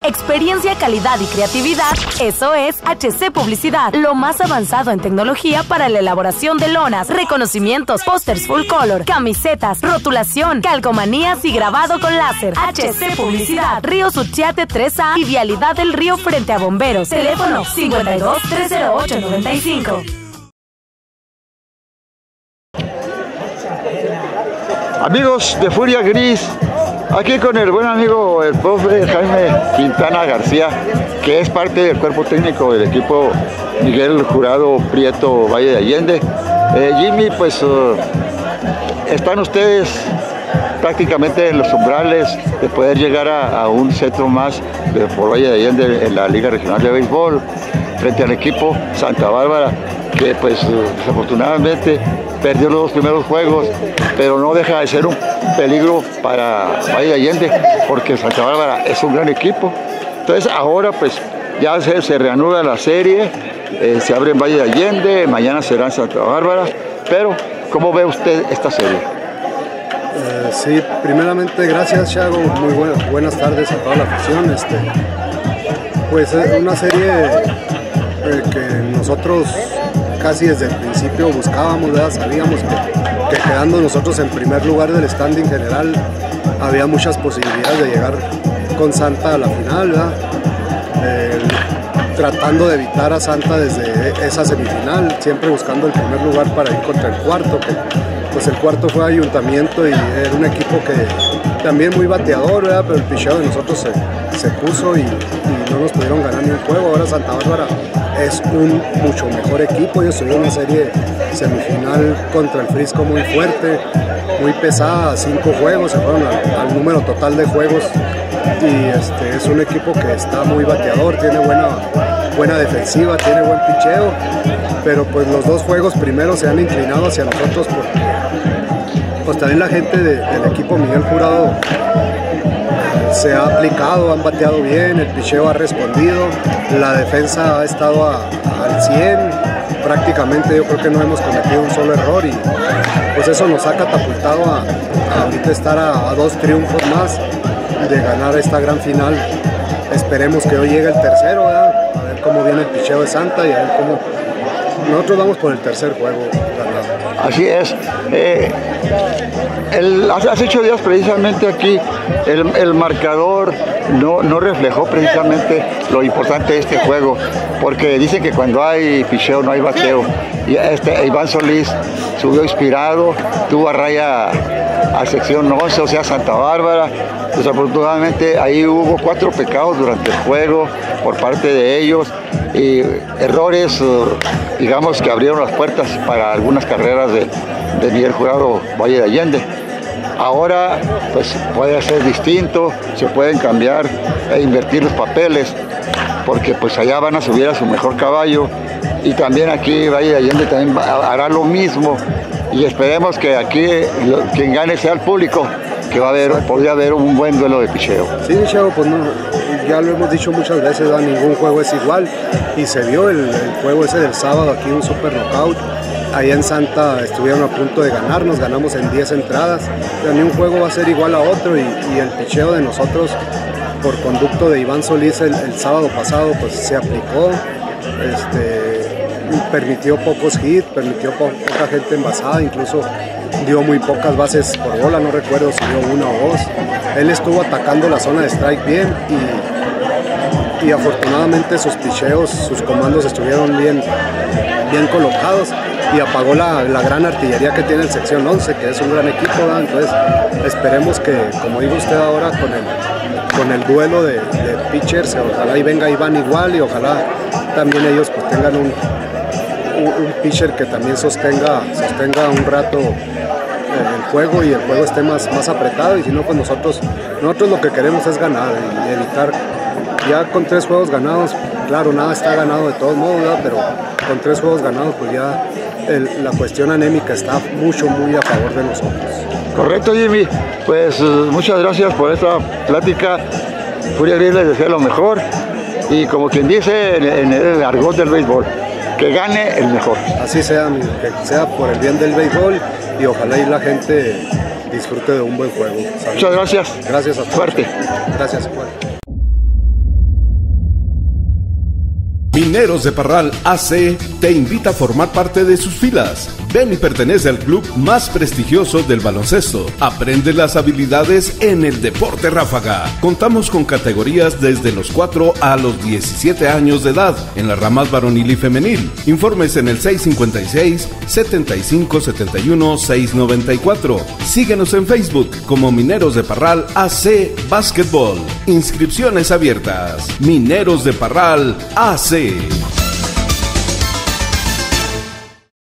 Experiencia, calidad y creatividad, eso es HC Publicidad. Lo más avanzado en tecnología para la elaboración de lonas, reconocimientos, pósters full color, camisetas, rotulación, calcomanías y grabado con láser. HC Publicidad, Río Suchiate 3A y Vialidad del Río frente a Bomberos. Teléfono 52 308 95. Amigos de Furia Gris, aquí con el buen amigo, el profe Jaime Quintana García, que es parte del cuerpo técnico del equipo Miguel Jurado Prieto Valle de Allende. Jimmy, pues están ustedes prácticamente en los umbrales de poder llegar a un centro más por Valle de Allende en la Liga Regional de Béisbol, frente al equipo Santa Bárbara, que pues desafortunadamente perdió los dos primeros juegos, pero no deja de ser un peligro para Valle de Allende, porque Santa Bárbara es un gran equipo. Entonces ahora pues ya se reanuda la serie, se abre en Valle de Allende, mañana será en Santa Bárbara, pero ¿cómo ve usted esta serie? Sí, primeramente gracias, Chago, muy buenas tardes a toda la afición. Pues es una serie que nosotros casi desde el principio buscábamos, ¿verdad? Sabíamos que quedando nosotros en primer lugar del standing general había muchas posibilidades de llegar con Santa a la final, ¿verdad? Tratando de evitar a Santa desde esa semifinal, siempre buscando el primer lugar para ir contra el cuarto, pues el cuarto fue Ayuntamiento y era un equipo que también muy bateador, ¿verdad? Pero el picheo de nosotros se puso y no nos pudieron ganar ni un juego. Ahora Santa Bárbara es un mucho mejor equipo. Ellos tuvieron una serie semifinal contra el Frisco muy fuerte, muy pesada, 5 juegos, se fueron al número total de juegos y es un equipo que está muy bateador, tiene buena defensiva, tiene buen picheo, pero pues los dos juegos primero se han inclinado hacia nosotros porque pues también la gente del equipo Miguel Jurado se ha aplicado, han bateado bien, el picheo ha respondido, la defensa ha estado al 100, prácticamente yo creo que no hemos cometido un solo error y pues eso nos ha catapultado a ahorita estar a 2 triunfos más de ganar esta gran final. Esperemos que hoy llegue el tercero, ¿verdad? A ver cómo viene el picheo de Santa y a ver cómo nosotros vamos por el tercer juego ganado. Así es. Hace 8 días precisamente aquí el marcador no reflejó precisamente lo importante de este juego, porque dicen que cuando hay picheo no hay bateo. Y Iván Solís subió inspirado, tuvo a raya a sección 11, o sea Santa Bárbara. Desafortunadamente ahí hubo 4 pecados durante el juego por parte de ellos y errores, digamos, que abrieron las puertas para algunas carreras de Miguel Jurado Valle de Allende. Ahora pues puede ser distinto, se pueden cambiar e invertir los papeles, porque pues allá van a subir a su mejor caballo y también aquí Valle de Allende también hará lo mismo y esperemos que aquí quien gane sea el público, que podría haber un buen duelo de picheo. Sí, Chavo, pues no, ya lo hemos dicho muchas veces, ¿no? Ningún juego es igual y se vio el juego ese del sábado aquí, un super knockout. Allá en Santa estuvieron a punto de ganarnos, ganamos en 10 entradas, pero ni un juego va a ser igual a otro y el picheo de nosotros por conducto de Iván Solís el sábado pasado pues se aplicó, permitió pocos hits, permitió poca gente envasada, incluso dio muy pocas bases por bola, no recuerdo si dio 1 o 2. Él estuvo atacando la zona de strike bien y afortunadamente sus picheos, sus comandos estuvieron bien colocados y apagó la gran artillería que tiene el sección 11, que es un gran equipo, ¿verdad? Entonces esperemos que, como dijo usted ahora, con el duelo de pitchers, ojalá y venga Iván igual y ojalá también ellos pues tengan un pitcher que también sostenga un rato el juego y el juego esté más apretado, y si no pues nosotros lo que queremos es ganar y evitar, ya con 3 juegos ganados, claro, nada está ganado de todos modos, ¿verdad? Pero con 3 juegos ganados pues ya la cuestión anémica está muy a favor de nosotros. Correcto, Jimmy, pues muchas gracias por esta plática. Furia Gris les desea lo mejor y, como quien dice en el argot del béisbol, que gane el mejor. Así sea, que sea por el bien del béisbol y ojalá y la gente disfrute de un buen juego. Muchas gracias. Gracias a todos. Fuerte. Gracias, fuerte. Mineros de Parral AC te invita a formar parte de sus filas. Ven y pertenece al club más prestigioso del baloncesto. Aprende las habilidades en el deporte ráfaga. Contamos con categorías desde los 4 a los 17 años de edad en las ramas varonil y femenil. Informes en el 656-7571-694. Síguenos en Facebook como Mineros de Parral AC Básquetbol. Inscripciones abiertas. Mineros de Parral AC.